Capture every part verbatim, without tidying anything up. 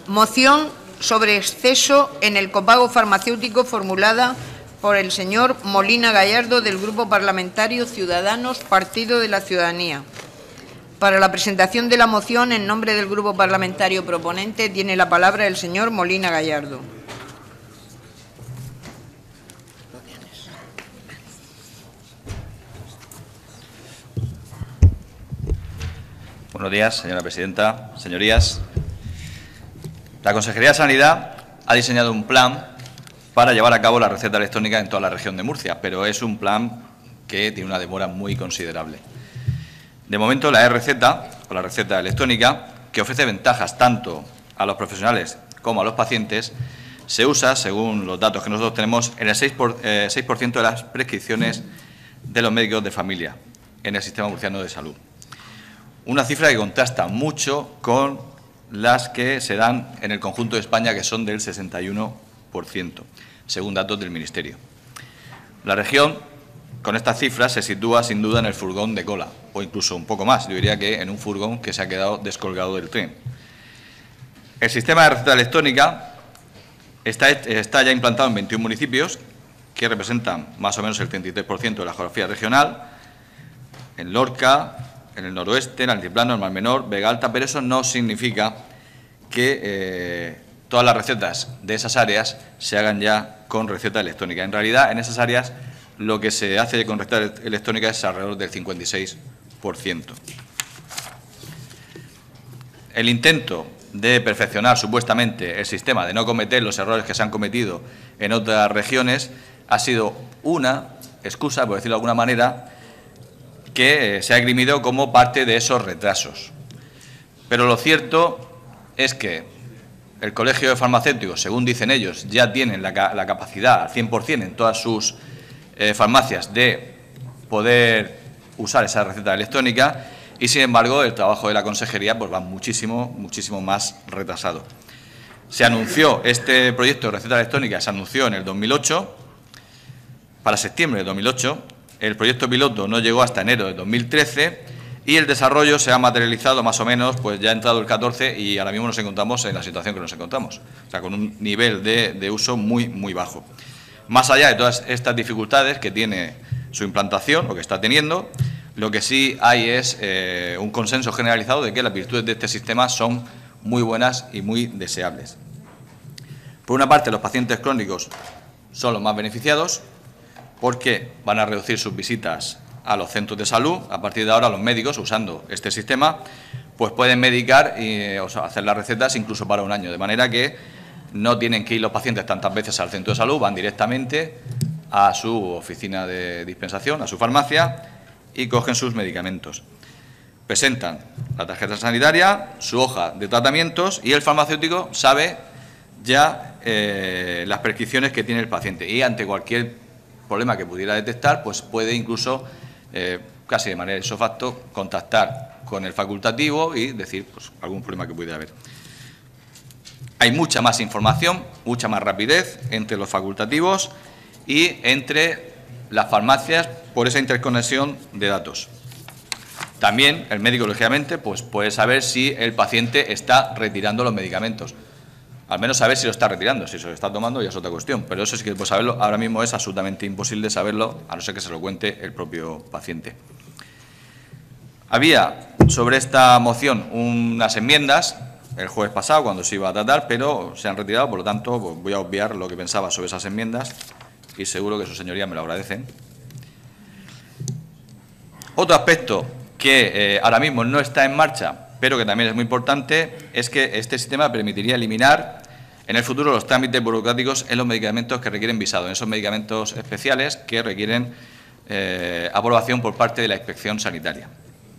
Moción sobre exceso en el copago farmacéutico formulada por el señor Molina Gallardo, del Grupo Parlamentario Ciudadanos, Partido de la Ciudadanía. Para la presentación de la moción, en nombre del Grupo Parlamentario proponente, tiene la palabra el señor Molina Gallardo. Buenos días, señora presidenta, señorías. La Consejería de Sanidad ha diseñado un plan para llevar a cabo la receta electrónica en toda la región de Murcia, pero es un plan que tiene una demora muy considerable. De momento, la e-receta, o la receta electrónica, que ofrece ventajas tanto a los profesionales como a los pacientes, se usa, según los datos que nosotros tenemos, en el seis por ciento de las prescripciones de los médicos de familia en el sistema murciano de salud. Una cifra que contrasta mucho con las que se dan en el conjunto de España, que son del sesenta y uno por ciento, según datos del Ministerio. La región, con estas cifras, se sitúa sin duda en el furgón de cola, o incluso un poco más, yo diría que en un furgón que se ha quedado descolgado del tren. El sistema de receta electrónica está, está ya implantado en veintiún municipios, que representan más o menos el treinta y tres por ciento de la geografía regional, en Lorca, en el noroeste, en el altiplano, en el Mar Menor, Vega Alta, pero eso no significa que eh, todas las recetas de esas áreas se hagan ya con receta electrónica. En realidad, en esas áreas lo que se hace con receta electrónica es alrededor del cincuenta y seis por ciento. El intento de perfeccionar supuestamente el sistema, de no cometer los errores que se han cometido en otras regiones, ha sido una excusa, por decirlo de alguna manera, que se ha esgrimido como parte de esos retrasos. Pero lo cierto es que el Colegio de Farmacéuticos, según dicen ellos, ya tienen la, la capacidad al cien por cien en todas sus eh, farmacias de poder usar esa receta electrónica y, sin embargo, el trabajo de la Consejería pues, va muchísimo, muchísimo más retrasado. Se anunció este proyecto de receta electrónica, se anunció en el dos mil ocho, para septiembre de dos mil ocho. El proyecto piloto no llegó hasta enero de dos mil trece y el desarrollo se ha materializado más o menos, pues ya ha entrado el catorce y ahora mismo nos encontramos en la situación que nos encontramos, o sea, con un nivel de, de uso muy, muy bajo. Más allá de todas estas dificultades que tiene su implantación, o que está teniendo, lo que sí hay es eh, un consenso generalizado de que las virtudes de este sistema son muy buenas y muy deseables. Por una parte, los pacientes crónicos son los más beneficiados, porque van a reducir sus visitas a los centros de salud. A partir de ahora, los médicos, usando este sistema, pues pueden medicar y o sea, hacer las recetas incluso para un año, de manera que no tienen que ir los pacientes tantas veces al centro de salud, van directamente a su oficina de dispensación, a su farmacia, y cogen sus medicamentos. Presentan la tarjeta sanitaria, su hoja de tratamientos, y el farmacéutico sabe ya eh, las prescripciones que tiene el paciente, y ante cualquier problema que pudiera detectar, pues puede incluso, eh, casi de manera ipso facto, contactar con el facultativo y decir pues, algún problema que pudiera haber. Hay mucha más información, mucha más rapidez entre los facultativos y entre las farmacias por esa interconexión de datos. También el médico, lógicamente, pues puede saber si el paciente está retirando los medicamentos. Al menos saber si lo está retirando, si se lo está tomando ya es otra cuestión, pero eso sí que pues, saberlo ahora mismo es absolutamente imposible saberlo, a no ser que se lo cuente el propio paciente. Había sobre esta moción unas enmiendas el jueves pasado cuando se iba a tratar, pero se han retirado, por lo tanto pues, voy a obviar lo que pensaba sobre esas enmiendas y seguro que sus señorías me lo agradecen. Otro aspecto que eh, ahora mismo no está en marcha, pero que también es muy importante, es que este sistema permitiría eliminar en el futuro los trámites burocráticos en los medicamentos que requieren visado, en esos medicamentos especiales que requieren eh, aprobación por parte de la Inspección Sanitaria.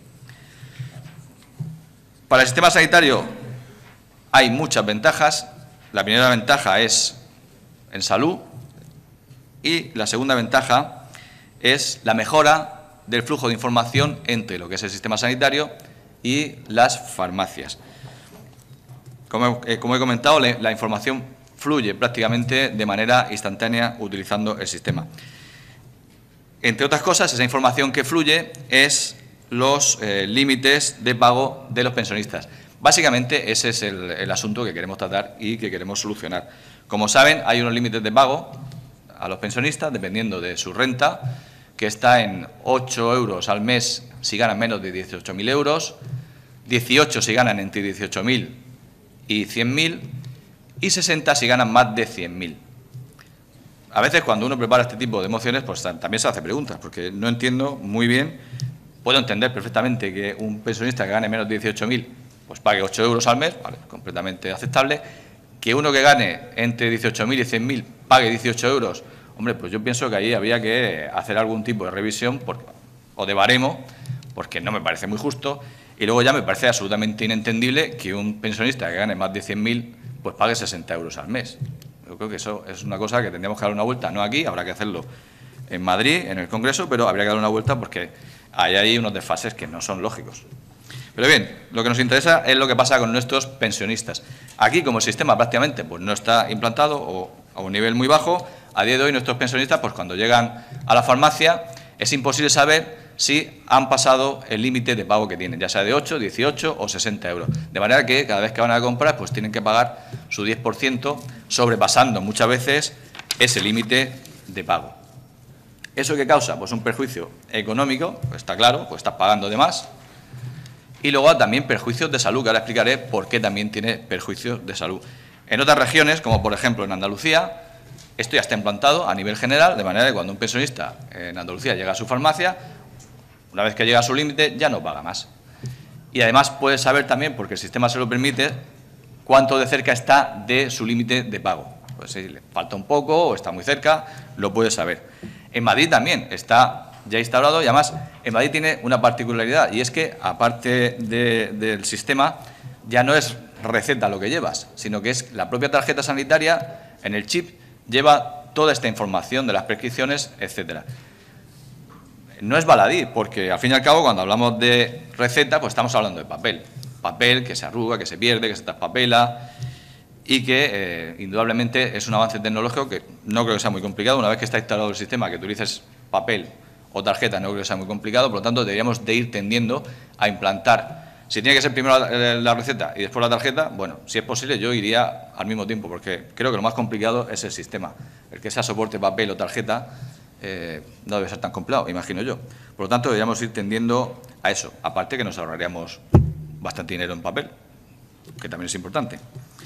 Para el sistema sanitario hay muchas ventajas. La primera ventaja es en salud y la segunda ventaja es la mejora del flujo de información entre lo que es el sistema sanitario y las farmacias. Como, eh, como he comentado, la, la información fluye prácticamente de manera instantánea utilizando el sistema. Entre otras cosas, esa información que fluye es los eh, límites de pago de los pensionistas. Básicamente ese es el, el asunto que queremos tratar y que queremos solucionar. Como saben, hay unos límites de pago a los pensionistas, dependiendo de su renta, que está en ocho euros al mes si ganan menos de dieciocho mil euros, dieciocho si ganan entre dieciocho mil y cien mil y sesenta si ganan más de cien mil. A veces cuando uno prepara este tipo de mociones, pues también se hace preguntas, porque no entiendo muy bien, puedo entender perfectamente que un pensionista que gane menos de dieciocho mil pues pague ocho euros al mes, vale, completamente aceptable. Que uno que gane entre dieciocho mil y cien mil pague dieciocho euros, hombre, pues yo pienso que ahí habría que hacer algún tipo de revisión porque, o de baremo, porque no me parece muy justo. Y luego ya me parece absolutamente inentendible que un pensionista que gane más de cien mil pues pague sesenta euros al mes. Yo creo que eso es una cosa que tendríamos que dar una vuelta, no aquí, habrá que hacerlo en Madrid, en el Congreso, pero habría que dar una vuelta porque ahí hay unos desfases que no son lógicos. Pero bien, lo que nos interesa es lo que pasa con nuestros pensionistas. Aquí, como el sistema prácticamente pues, no está implantado o a un nivel muy bajo, a día de hoy nuestros pensionistas, pues cuando llegan a la farmacia, es imposible saber si han pasado el límite de pago que tienen, ya sea de ocho, dieciocho o sesenta euros. De manera que cada vez que van a comprar, pues tienen que pagar su diez por ciento, sobrepasando muchas veces ese límite de pago. ¿Eso qué causa? Pues un perjuicio económico, pues está claro, pues estás pagando de más. Y luego también perjuicios de salud, que ahora explicaré por qué también tiene perjuicios de salud. En otras regiones, como por ejemplo en Andalucía, esto ya está implantado a nivel general, de manera que cuando un pensionista en Andalucía llega a su farmacia, una vez que llega a su límite, ya no paga más. Y además puede saber también, porque el sistema se lo permite, cuánto de cerca está de su límite de pago. Pues si le falta un poco o está muy cerca, lo puede saber. En Madrid también está ya instaurado y además en Madrid tiene una particularidad y es que, aparte de, del sistema, ya no es receta lo que llevas, sino que es la propia tarjeta sanitaria, en el chip, lleva toda esta información de las prescripciones, etcétera. No es baladí, porque al fin y al cabo, cuando hablamos de receta, pues estamos hablando de papel. Papel que se arruga, que se pierde, que se traspapela y que, eh, indudablemente, es un avance tecnológico que no creo que sea muy complicado. Una vez que está instalado el sistema, que utilices papel o tarjeta, no creo que sea muy complicado. Por lo tanto, deberíamos de ir tendiendo a implantar. Si tiene que ser primero la, la receta y después la tarjeta, bueno, si es posible, yo iría al mismo tiempo, porque creo que lo más complicado es el sistema. El que sea soporte papel o tarjeta eh, no debe ser tan complicado, imagino yo. Por lo tanto, deberíamos ir tendiendo a eso. Aparte que nos ahorraríamos bastante dinero en papel, que también es importante.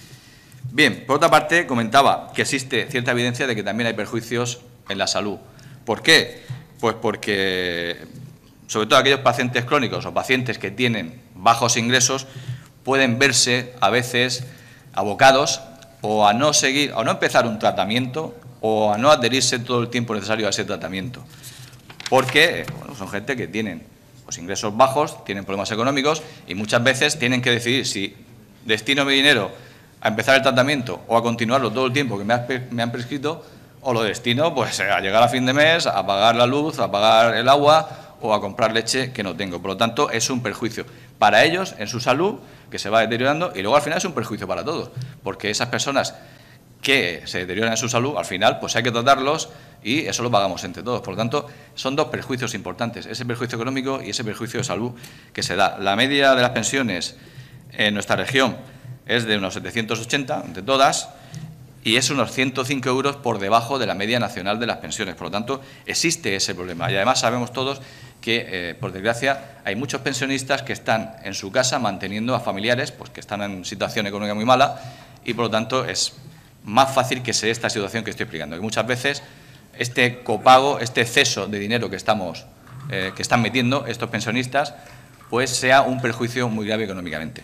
Bien, por otra parte, comentaba que existe cierta evidencia de que también hay perjuicios en la salud. ¿Por qué? Pues porque, sobre todo aquellos pacientes crónicos o pacientes que tienen bajos ingresos, pueden verse a veces abocados o a no seguir, o no empezar un tratamiento o a no adherirse todo el tiempo necesario a ese tratamiento. Porque bueno, son gente que tienen pues, ingresos bajos, tienen problemas económicos y muchas veces tienen que decidir si destino mi dinero a empezar el tratamiento o a continuarlo todo el tiempo que me, has, me han prescrito, o lo destino pues, a llegar a fin de mes, a pagar la luz, a pagar el agua o a comprar leche que no tengo. Por lo tanto, es un perjuicio para ellos, en su salud, que se va deteriorando, y luego al final es un perjuicio para todos, porque esas personas que se deterioran en su salud, al final pues hay que tratarlos y eso lo pagamos entre todos. Por lo tanto, son dos perjuicios importantes, ese perjuicio económico y ese perjuicio de salud que se da. La media de las pensiones en nuestra región es de unos setecientos ochenta, entre todas, y es unos ciento cinco euros por debajo de la media nacional de las pensiones. Por lo tanto, existe ese problema. Y además sabemos todos que, eh, por desgracia, hay muchos pensionistas que están en su casa manteniendo a familiares pues, que están en situación económica muy mala y, por lo tanto, es más fácil que se dé esta situación que estoy explicando. Que muchas veces este copago, este exceso de dinero que, estamos, eh, que están metiendo estos pensionistas, pues sea un perjuicio muy grave económicamente.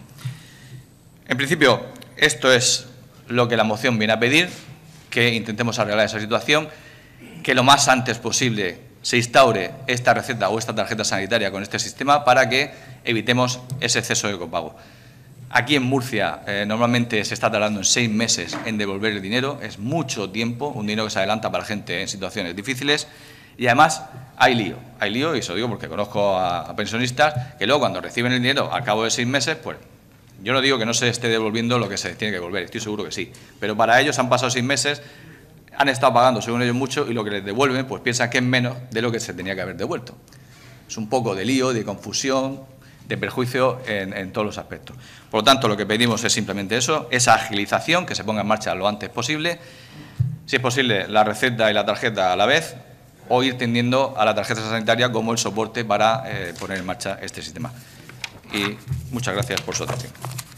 En principio, esto es lo que la moción viene a pedir, que intentemos arreglar esa situación, que lo más antes posible se instaure esta receta o esta tarjeta sanitaria con este sistema para que evitemos ese exceso de copago. Aquí en Murcia eh, normalmente se está tardando en seis meses en devolver el dinero, es mucho tiempo, un dinero que se adelanta para gente en situaciones difíciles y además hay lío, hay lío y eso digo porque conozco a, a pensionistas que luego cuando reciben el dinero al cabo de seis meses, pues yo no digo que no se esté devolviendo lo que se tiene que devolver, estoy seguro que sí, pero para ellos han pasado seis meses, han estado pagando según ellos mucho y lo que les devuelven pues piensan que es menos de lo que se tenía que haber devuelto. Es un poco de lío, de confusión de perjuicio en, en todos los aspectos. Por lo tanto, lo que pedimos es simplemente eso, esa agilización, que se ponga en marcha lo antes posible, si es posible la receta y la tarjeta a la vez, o ir tendiendo a la tarjeta sanitaria como el soporte para eh, poner en marcha este sistema. Y muchas gracias por su atención.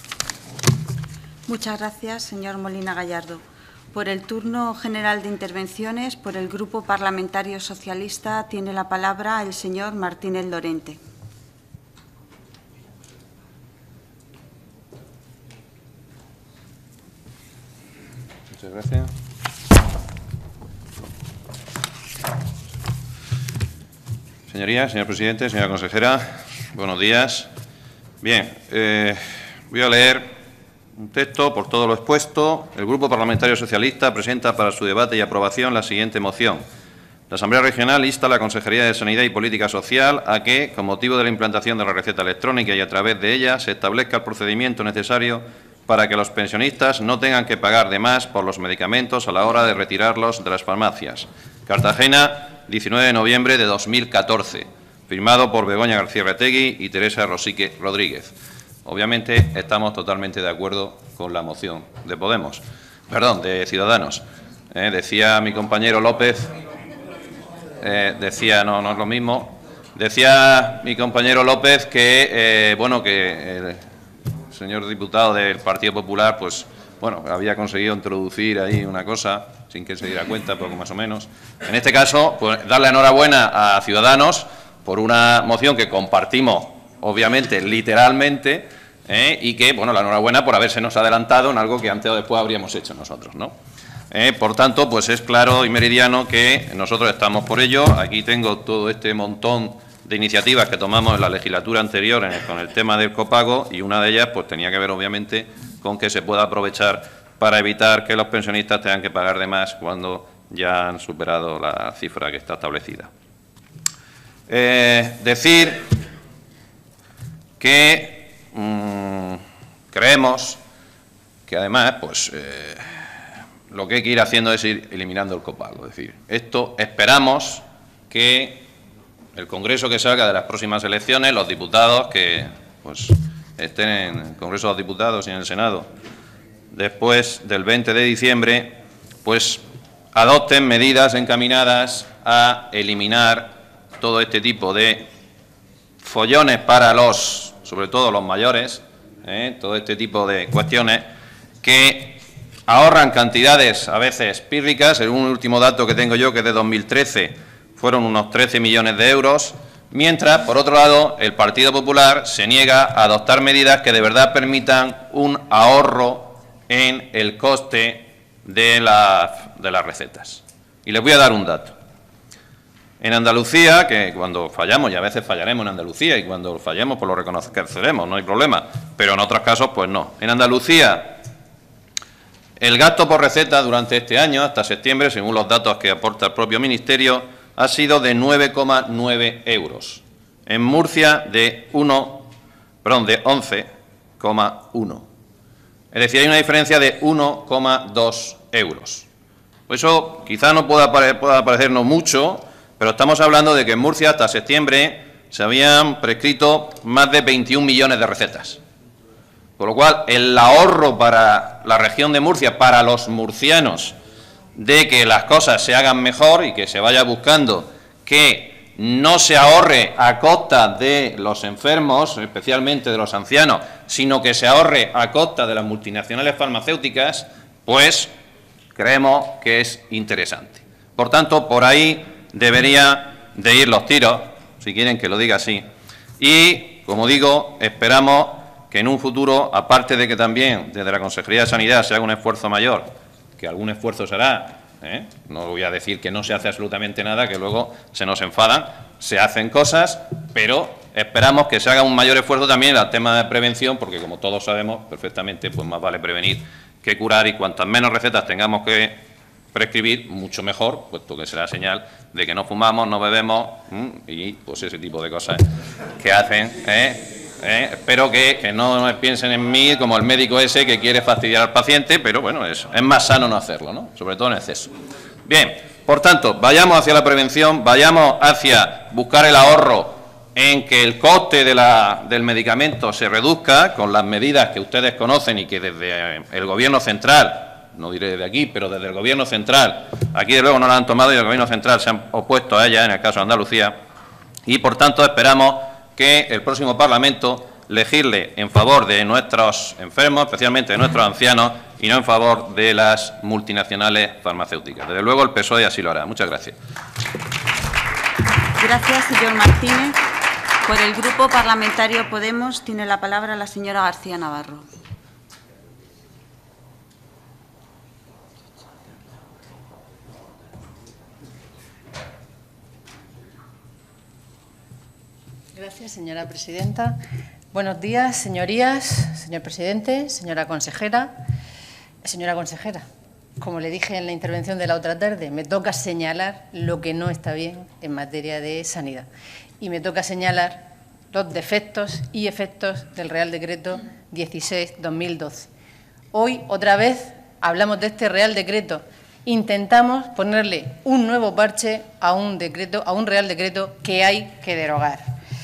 Muchas gracias, señor Molina Gallardo. Por el turno general de intervenciones, por el Grupo Parlamentario Socialista, tiene la palabra el señor Martínez Lorente. Muchas gracias. Señorías, señor presidente, señora consejera, buenos días. Bien, eh, voy a leer un texto por todo lo expuesto. El Grupo Parlamentario Socialista presenta para su debate y aprobación la siguiente moción. La Asamblea Regional insta a la Consejería de Sanidad y Política Social a que, con motivo de la implantación de la receta electrónica y a través de ella, se establezca el procedimiento necesario para que los pensionistas no tengan que pagar de más por los medicamentos a la hora de retirarlos de las farmacias. Cartagena, diecinueve de noviembre de dos mil catorce. Firmado por Begoña García Retegui y Teresa Rosique Rodríguez. Obviamente estamos totalmente de acuerdo con la moción de Podemos, perdón, de Ciudadanos. Eh, decía mi compañero López, eh, decía, no, no es lo mismo, decía mi compañero López que, eh, bueno, que el señor diputado del Partido Popular, pues, bueno, había conseguido introducir ahí una cosa, sin que se diera cuenta, poco más o menos. En este caso, pues, darle enhorabuena a Ciudadanos por una moción que compartimos, obviamente, literalmente, eh, y que, bueno, la enhorabuena por habérsenos adelantado en algo que antes o después habríamos hecho nosotros, ¿no? Eh, por tanto, pues es claro y meridiano que nosotros estamos por ello. Aquí tengo todo este montón de iniciativas que tomamos en la legislatura anterior en el, con el tema del copago, y una de ellas pues tenía que ver, obviamente, con que se pueda aprovechar para evitar que los pensionistas tengan que pagar de más cuando ya han superado la cifra que está establecida. Eh, decir que mmm, creemos que además pues eh, lo que hay que ir haciendo es ir eliminando el copago. Es decir, esto esperamos que el Congreso que salga de las próximas elecciones, los diputados que pues estén en el Congreso de los Diputados y en el Senado después del veinte de diciembre, pues adopten medidas encaminadas a eliminar todo este tipo de follones para los, sobre todo los mayores, ¿eh? todo este tipo de cuestiones que ahorran cantidades a veces pírricas. El último dato que tengo yo, que es de dos mil trece, fueron unos trece millones de euros, mientras, por otro lado, el Partido Popular se niega a adoptar medidas que de verdad permitan un ahorro en el coste de, la, de las recetas. Y les voy a dar un dato. En Andalucía, que cuando fallamos, y a veces fallaremos en Andalucía, y cuando fallemos pues lo reconoceremos, no hay problema, pero en otros casos pues no. En Andalucía, el gasto por receta durante este año, hasta septiembre, según los datos que aporta el propio Ministerio, ha sido de nueve coma nueve euros. En Murcia, de, uno, perdón, de once coma uno. Es decir, hay una diferencia de uno coma dos euros. Eso quizá no pueda, pueda parecernos mucho, pero estamos hablando de que en Murcia hasta septiembre se habían prescrito más de veintiún millones de recetas. Con lo cual, el ahorro para la región de Murcia, para los murcianos, de que las cosas se hagan mejor y que se vaya buscando que no se ahorre a costa de los enfermos, especialmente de los ancianos, sino que se ahorre a costa de las multinacionales farmacéuticas, pues creemos que es interesante. Por tanto, por ahí debería de ir los tiros, si quieren que lo diga así. Y, como digo, esperamos que en un futuro, aparte de que también desde la Consejería de Sanidad se haga un esfuerzo mayor, que algún esfuerzo se hará, ¿eh? No voy a decir que no se hace absolutamente nada, que luego se nos enfadan, se hacen cosas, pero esperamos que se haga un mayor esfuerzo también en el tema de prevención, porque como todos sabemos perfectamente, pues más vale prevenir que curar, y cuantas menos recetas tengamos que prescribir, mucho mejor, puesto que será señal de que no fumamos, no bebemos y pues ese tipo de cosas que hacen. ¿eh? ¿Eh? Espero que, que no piensen en mí como el médico ese que quiere fastidiar al paciente, pero bueno, es, es más sano no hacerlo, ¿no? Sobre todo en exceso. Bien, por tanto, vayamos hacia la prevención, vayamos hacia buscar el ahorro en que el coste de la, del medicamento se reduzca con las medidas que ustedes conocen y que desde el Gobierno central, no diré desde aquí, pero desde el Gobierno central, aquí de luego no la han tomado y el Gobierno central se han opuesto a ella en el caso de Andalucía, y por tanto esperamos que el próximo Parlamento legisle en favor de nuestros enfermos, especialmente de nuestros ancianos, y no en favor de las multinacionales farmacéuticas. Desde luego el P S O E así lo hará. Muchas gracias. Gracias, señor Martínez. Por el Grupo Parlamentario Podemos tiene la palabra la señora García Navarro. Gracias, señora presidenta. Buenos días, señorías, señor presidente, señora consejera. Señora consejera, como le dije en la intervención de la otra tarde, me toca señalar lo que no está bien en materia de sanidad y me toca señalar los defectos y efectos del Real Decreto dieciséis barra dos mil doce. Hoy, otra vez, hablamos de este Real Decreto. Intentamos ponerle un nuevo parche a un decreto, a un Real Decreto que hay que derogar.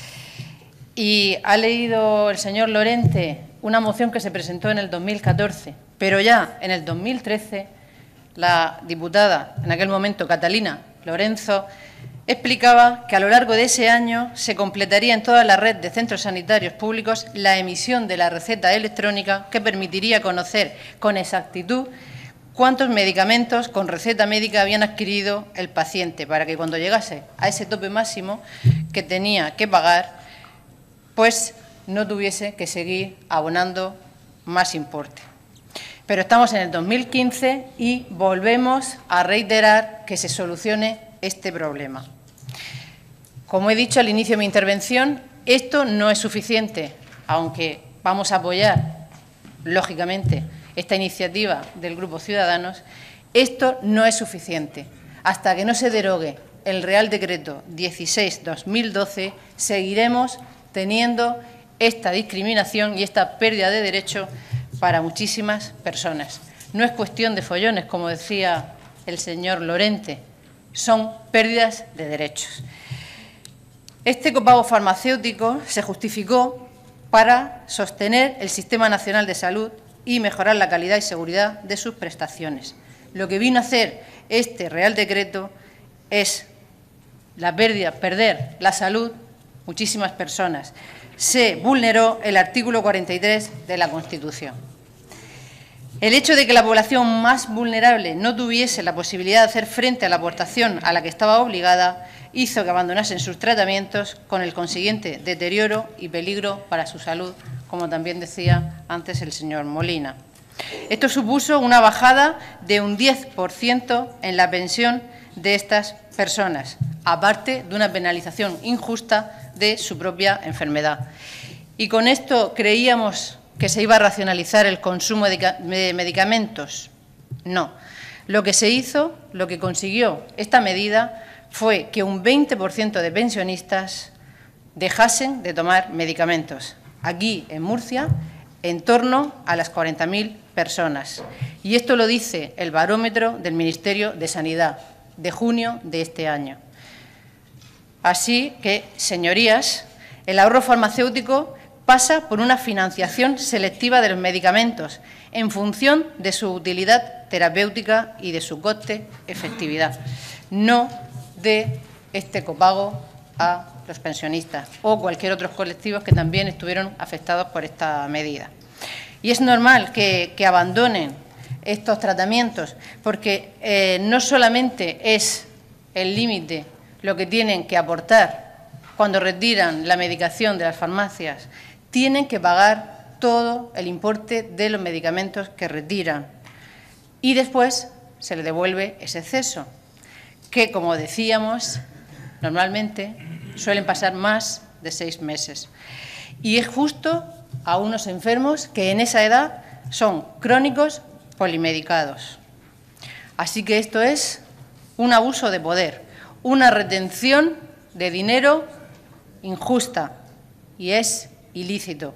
Y ha leído el señor Lorente una moción que se presentó en el dos mil catorce, pero ya en el dos mil trece la diputada, en aquel momento Catalina Lorenzo, explicaba que a lo largo de ese año se completaría en toda la red de centros sanitarios públicos la emisión de la receta electrónica que permitiría conocer con exactitud cuántos medicamentos con receta médica habían adquirido el paciente, para que cuando llegase a ese tope máximo que tenía que pagar, pues no tuviese que seguir abonando más importe. Pero estamos en el dos mil quince y volvemos a reiterar que se solucione este problema. Como he dicho al inicio de mi intervención, esto no es suficiente, aunque vamos a apoyar, lógicamente, esta iniciativa del Grupo Ciudadanos. Esto no es suficiente. Hasta que no se derogue el Real Decreto dieciséis barra dos mil doce, seguiremos teniendo esta discriminación y esta pérdida de derecho para muchísimas personas. No es cuestión de follones, como decía el señor Lorente, son pérdidas de derechos. Este copago farmacéutico se justificó para sostener el Sistema Nacional de Salud y mejorar la calidad y seguridad de sus prestaciones. Lo que vino a hacer este Real Decreto es la pérdida, perder la salud muchísimas personas. Se vulneró el artículo cuarenta y tres de la Constitución. El hecho de que la población más vulnerable no tuviese la posibilidad de hacer frente a la aportación a la que estaba obligada hizo que abandonasen sus tratamientos, con el consiguiente deterioro y peligro para su salud, como también decía antes el señor Molina. Esto supuso una bajada de un diez por ciento en la pensión de estas personas, aparte de una penalización injusta de su propia enfermedad. Y con esto creíamos que se iba a racionalizar el consumo de medicamentos. No. Lo que se hizo, lo que consiguió esta medida fue que un veinte por ciento de pensionistas dejasen de tomar medicamentos. Aquí, en Murcia, en torno a las cuarenta mil personas. Y esto lo dice el barómetro del Ministerio de Sanidad de junio de este año. Así que, señorías, el ahorro farmacéutico pasa por una financiación selectiva de los medicamentos en función de su utilidad terapéutica y de su coste-efectividad, no de este copago a los pensionistas o cualquier otro colectivo que también estuvieron afectados por esta medida. Y es normal que, que abandonen estos tratamientos porque eh, no solamente es el límite lo que tienen que aportar cuando retiran la medicación de las farmacias, tienen que pagar todo el importe de los medicamentos que retiran y después se les devuelve ese exceso, que, como decíamos, normalmente suelen pasar más de seis meses. Y es justo a unos enfermos que en esa edad son crónicos polimedicados. Así que esto es un abuso de poder, una retención de dinero injusta y es ilícito.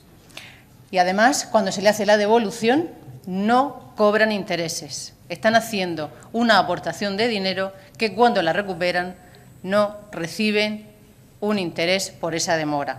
Y además, cuando se le hace la devolución, no cobran intereses. Están haciendo una aportación de dinero que cuando la recuperan no reciben un interés por esa demora.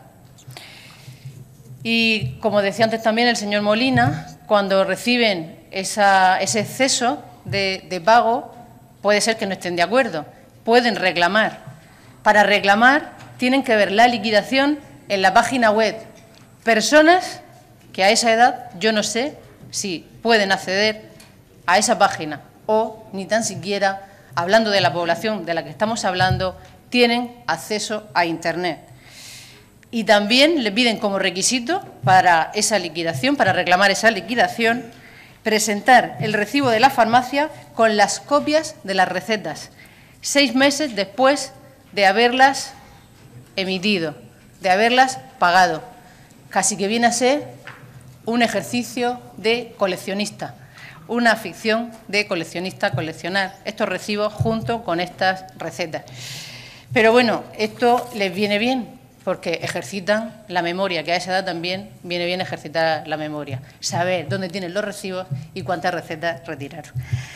Y, como decía antes también el señor Molina, cuando reciben esa, ese exceso de, de pago, puede ser que no estén de acuerdo, pueden reclamar. Para reclamar tienen que ver la liquidación en la página web. Personas que a esa edad yo no sé si pueden acceder a esa página o ni tan siquiera, hablando de la población de la que estamos hablando, tienen acceso a Internet. Y también le piden como requisito para esa liquidación, para reclamar esa liquidación, presentar el recibo de la farmacia con las copias de las recetas, seis meses después de haberlas emitido, de haberlas pagado. Casi que viene a ser un ejercicio de coleccionista, una afición de coleccionista coleccionar estos recibos junto con estas recetas. Pero bueno, esto les viene bien, porque ejercitan la memoria, que a esa edad también viene bien ejercitar la memoria, saber dónde tienen los recibos y cuántas recetas retiraron.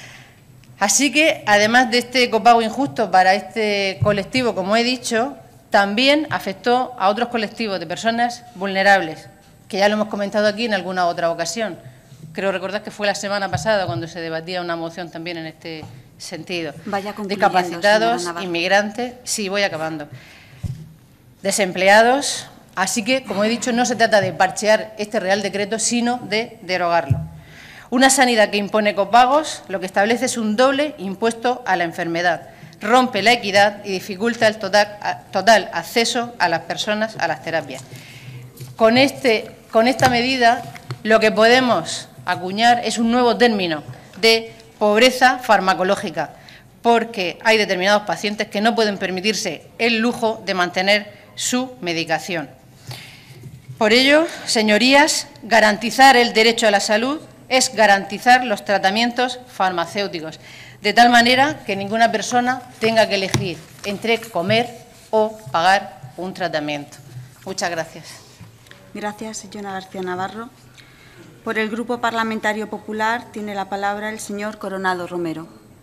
Así que, además de este copago injusto para este colectivo, como he dicho, también afectó a otros colectivos de personas vulnerables, que ya lo hemos comentado aquí en alguna otra ocasión. Creo recordar que fue la semana pasada cuando se debatía una moción también en este sentido. Vaya concluyendo, discapacitados, inmigrantes, sí, voy acabando. Desempleados, así que, como he dicho, no se trata de parchear este Real Decreto, sino de derogarlo. Una sanidad que impone copagos, lo que establece es un doble impuesto a la enfermedad, rompe la equidad y dificulta el total, total acceso a las personas a las terapias. Con, este, con esta medida, lo que podemos acuñar es un nuevo término de pobreza farmacológica, porque hay determinados pacientes que no pueden permitirse el lujo de mantener su medicación. Por ello, señorías, garantizar el derecho a la salud es garantizar los tratamientos farmacéuticos, de tal manera que ninguna persona tenga que elegir entre comer o pagar un tratamiento. Muchas gracias. Gracias, señora García Navarro. Por el Grupo Parlamentario Popular tiene la palabra el señor Coronado Romero.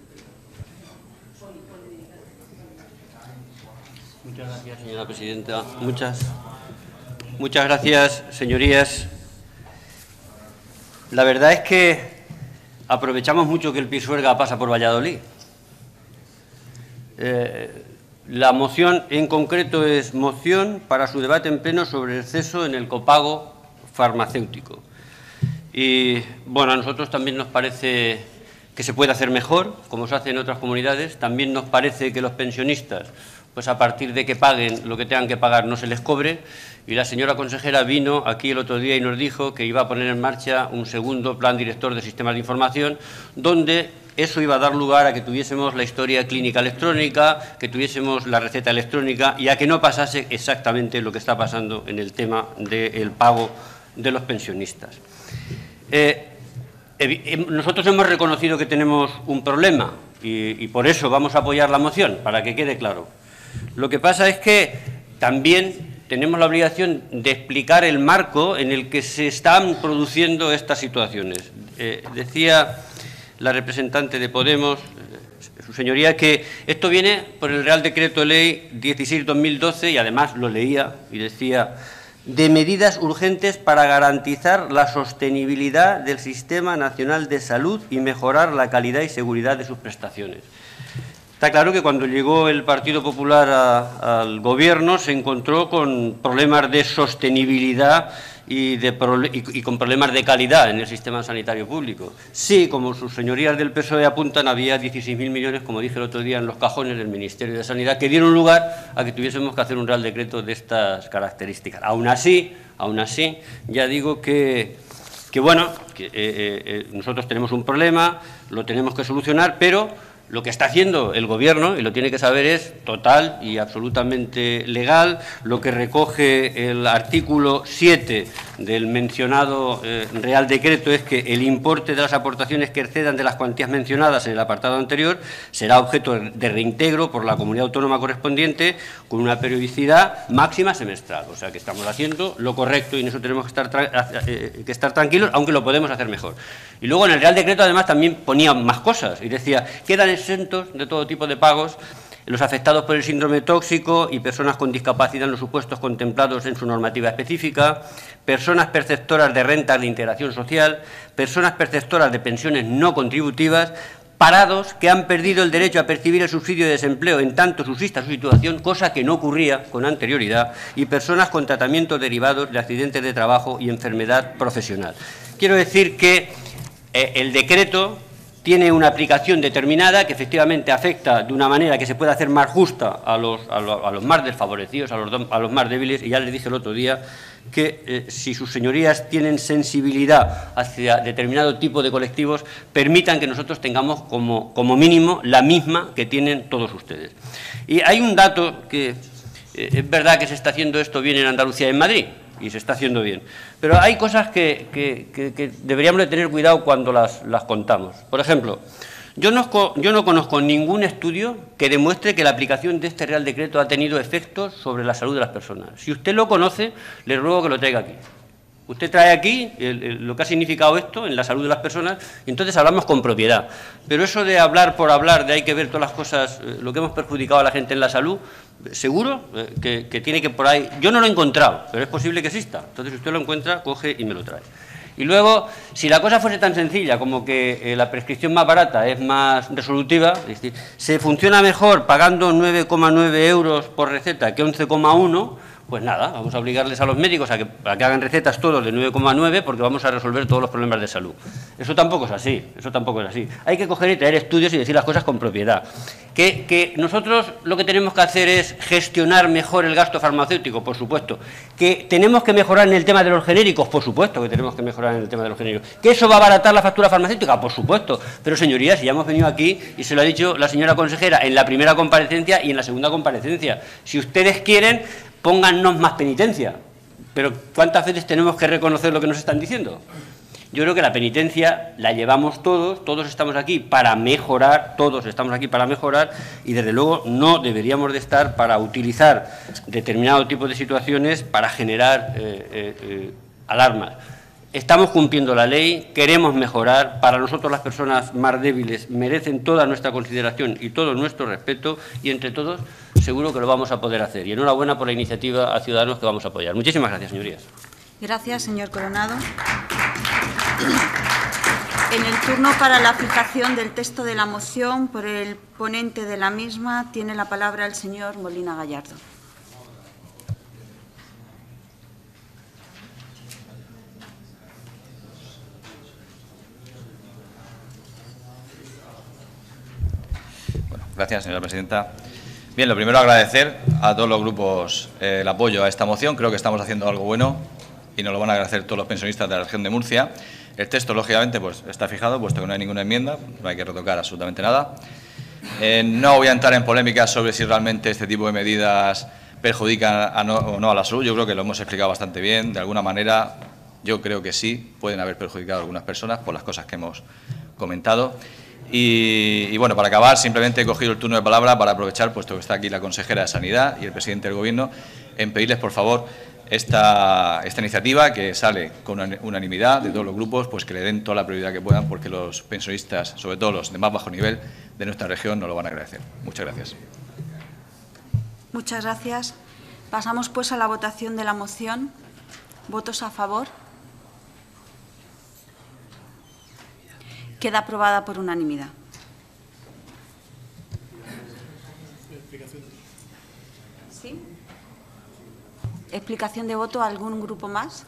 Muchas gracias, señora presidenta. Muchas, muchas gracias, señorías. La verdad es que aprovechamos mucho que el Pisuerga pasa por Valladolid. Eh, la moción en concreto es moción para su debate en pleno sobre el exceso en el copago farmacéutico. Y, bueno, a nosotros también nos parece que se puede hacer mejor, como se hace en otras comunidades. También nos parece que los pensionistas, pues a partir de que paguen lo que tengan que pagar, no se les cobre. Y la señora consejera vino aquí el otro día y nos dijo que iba a poner en marcha un segundo plan director de sistemas de información, donde eso iba a dar lugar a que tuviésemos la historia clínica electrónica, que tuviésemos la receta electrónica y a que no pasase exactamente lo que está pasando en el tema del pago de los pensionistas. Eh, nosotros hemos reconocido que tenemos un problema y, y por eso vamos a apoyar la moción, para que quede claro. Lo que pasa es que también tenemos la obligación de explicar el marco en el que se están produciendo estas situaciones. Eh, decía la representante de Podemos, eh, su señoría, que esto viene por el Real Decreto Ley dieciséis barra dos mil doce y además lo leía y decía: de medidas urgentes para garantizar la sostenibilidad del Sistema Nacional de Salud y mejorar la calidad y seguridad de sus prestaciones. Está claro que cuando llegó el Partido Popular a, al Gobierno se encontró con problemas de sostenibilidad y, de, y, y con problemas de calidad en el sistema sanitario público. Sí, como sus señorías del P S O E apuntan, había dieciséis mil millones, como dije el otro día, en los cajones del Ministerio de Sanidad, que dieron lugar a que tuviésemos que hacer un Real Decreto de estas características. Aún así, aún así, ya digo que, que bueno, que, eh, eh, nosotros tenemos un problema, lo tenemos que solucionar, pero lo que está haciendo el Gobierno, y lo tiene que saber, es total y absolutamente legal. Lo que recoge el artículo siete del mencionado eh, Real Decreto es que el importe de las aportaciones que excedan de las cuantías mencionadas en el apartado anterior será objeto de reintegro por la comunidad autónoma correspondiente con una periodicidad máxima semestral. O sea que estamos haciendo lo correcto y en eso tenemos que estar, eh, que estar tranquilos, aunque lo podemos hacer mejor. Y luego en el Real Decreto además también ponía más cosas y decía: quedan exentos de todo tipo de pagos los afectados por el síndrome tóxico y personas con discapacidad en los supuestos contemplados en su normativa específica, personas perceptoras de rentas de integración social, personas perceptoras de pensiones no contributivas, parados que han perdido el derecho a percibir el subsidio de desempleo en tanto subsista su situación, cosa que no ocurría con anterioridad, y personas con tratamientos derivados de accidentes de trabajo y enfermedad profesional. Quiero decir que eh, el decreto tiene una aplicación determinada que efectivamente afecta de una manera que se puede hacer más justa a los, a los, a los más desfavorecidos, a los, a los más débiles, y ya les dije el otro día que eh, si sus señorías tienen sensibilidad hacia determinado tipo de colectivos, permitan que nosotros tengamos como, como mínimo la misma que tienen todos ustedes. Y hay un dato que eh, es verdad que se está haciendo esto bien en Andalucía y en Madrid, y se está haciendo bien. Pero hay cosas que, que, que, que deberíamos de tener cuidado cuando las, las contamos. Por ejemplo, yo no, yo no conozco ningún estudio que demuestre que la aplicación de este Real Decreto ha tenido efectos sobre la salud de las personas. Si usted lo conoce, le ruego que lo traiga aquí. Usted trae aquí el, el, lo que ha significado esto en la salud de las personas y entonces hablamos con propiedad. Pero eso de hablar por hablar, de hay que ver todas las cosas, eh, lo que hemos perjudicado a la gente en la salud, seguro eh, que, que tiene que por ahí... Yo no lo he encontrado, pero es posible que exista. Entonces, si usted lo encuentra, coge y me lo trae. Y luego, si la cosa fuese tan sencilla como que eh, la prescripción más barata es más resolutiva, es decir, se funciona mejor pagando nueve coma nueve euros por receta que once coma uno, pues nada, vamos a obligarles a los médicos a que, a que hagan recetas todos de nueve coma nueve porque vamos a resolver todos los problemas de salud. Eso tampoco es así, eso tampoco es así. Hay que coger y traer estudios y decir las cosas con propiedad. Que, que nosotros lo que tenemos que hacer es gestionar mejor el gasto farmacéutico, por supuesto. Que tenemos que mejorar en el tema de los genéricos, por supuesto que tenemos que mejorar en el tema de los genéricos. Que eso va a abaratar la factura farmacéutica, por supuesto. Pero, señorías, ya hemos venido aquí y se lo ha dicho la señora consejera en la primera comparecencia y en la segunda comparecencia. Si ustedes quieren, póngannos más penitencia. Pero ¿cuántas veces tenemos que reconocer lo que nos están diciendo? Yo creo que la penitencia la llevamos todos, todos estamos aquí para mejorar, todos estamos aquí para mejorar y desde luego no deberíamos de estar para utilizar determinado tipo de situaciones para generar eh, eh, eh, alarmas. Estamos cumpliendo la ley, queremos mejorar, para nosotros las personas más débiles merecen toda nuestra consideración y todo nuestro respeto y entre todos seguro que lo vamos a poder hacer. Y enhorabuena por la iniciativa a Ciudadanos que vamos a apoyar. Muchísimas gracias, señorías. Gracias, señor Coronado. En el turno para la fijación del texto de la moción por el ponente de la misma tiene la palabra el señor Molina Gallardo. Bueno, gracias, señora presidenta. Bien, lo primero agradecer a todos los grupos eh, el apoyo a esta moción. Creo que estamos haciendo algo bueno y nos lo van a agradecer todos los pensionistas de la región de Murcia. El texto, lógicamente, pues está fijado, puesto que no hay ninguna enmienda, no hay que retocar absolutamente nada. Eh, no voy a entrar en polémicas sobre si realmente este tipo de medidas perjudican a no, o no a la salud. Yo creo que lo hemos explicado bastante bien. De alguna manera, yo creo que sí, pueden haber perjudicado a algunas personas por las cosas que hemos comentado. Y, y bueno, para acabar, simplemente he cogido el turno de palabra para aprovechar, puesto que está aquí la consejera de Sanidad y el presidente del Gobierno, en pedirles, por favor, esta, esta iniciativa que sale con unanimidad de todos los grupos, pues que le den toda la prioridad que puedan, porque los pensionistas, sobre todo los de más bajo nivel de nuestra región, nos lo van a agradecer. Muchas gracias. Muchas gracias. Pasamos pues a la votación de la moción. ¿Votos a favor? Queda aprobada por unanimidad. ¿Sí? ¿Explicación de voto a algún grupo más?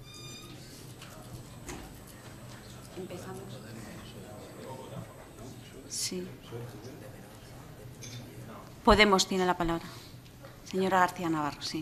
Empezamos. Sí. Podemos tiene la palabra. Señora García Navarro, sí.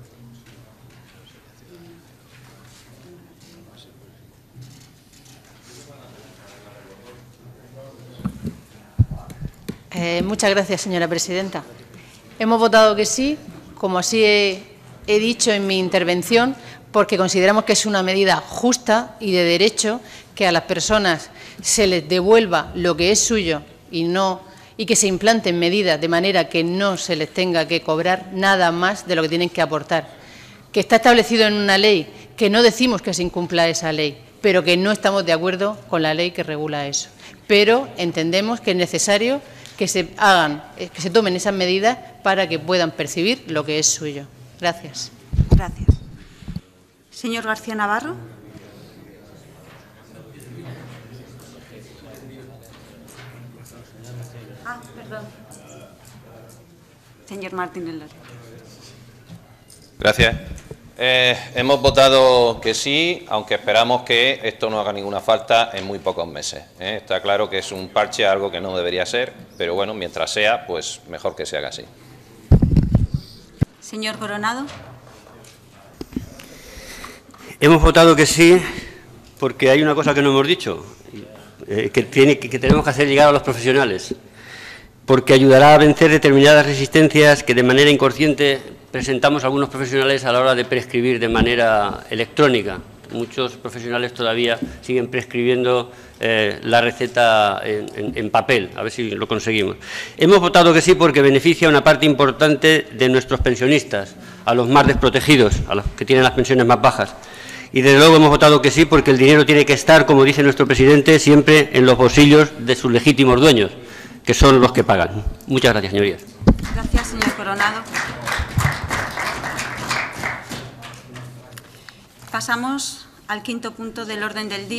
Eh, muchas gracias, señora presidenta. Hemos votado que sí, como así he, he dicho en mi intervención, porque consideramos que es una medida justa y de derecho que a las personas se les devuelva lo que es suyo y, no, y que se implanten medidas de manera que no se les tenga que cobrar nada más de lo que tienen que aportar. Que está establecido en una ley, que no decimos que se incumpla esa ley, pero que no estamos de acuerdo con la ley que regula eso. Pero entendemos que es necesario que se hagan, que se tomen esas medidas para que puedan percibir lo que es suyo. Gracias. Gracias. Señor García Navarro. Ah, perdón. Señor Martínez Lorio. Gracias. Eh, hemos votado que sí, aunque esperamos que esto no haga ninguna falta en muy pocos meses, ¿eh? Está claro que es un parche, algo que no debería ser, pero bueno, mientras sea, pues mejor que se haga así. Señor Coronado. Hemos votado que sí porque hay una cosa que no hemos dicho, eh, que, tiene, que tenemos que hacer llegar a los profesionales, porque ayudará a vencer determinadas resistencias que de manera inconsciente presentamos a algunos profesionales a la hora de prescribir de manera electrónica. Muchos profesionales todavía siguen prescribiendo eh, la receta en, en, en papel, a ver si lo conseguimos. Hemos votado que sí porque beneficia a una parte importante de nuestros pensionistas, a los más desprotegidos, a los que tienen las pensiones más bajas. Y desde luego hemos votado que sí porque el dinero tiene que estar, como dice nuestro presidente, siempre en los bolsillos de sus legítimos dueños, que son los que pagan. Muchas gracias, señorías. Gracias, señor Coronado. Pasamos al quinto punto del orden del día.